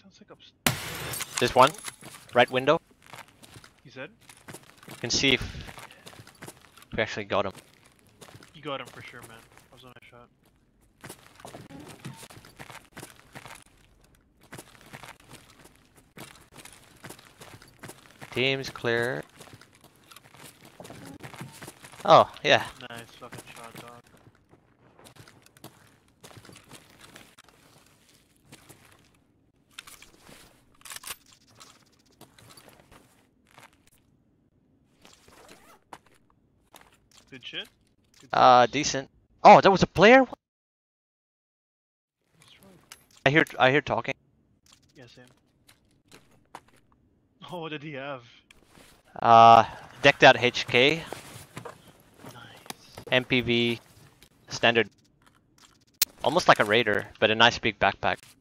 Sounds like upstairs. There's one. Right window. You said? You can see if we actually got him. You got him for sure, man. I was on a shot. Team's clear. Oh, yeah. Nice fucking shot, dog. Good shit? Good Decent. Oh, that was a player? Destroyed. I hear talking. Yeah, same. Oh, what did he have? Decked out HK, Nice. MPV, standard. Almost like a raider, but a nice big backpack.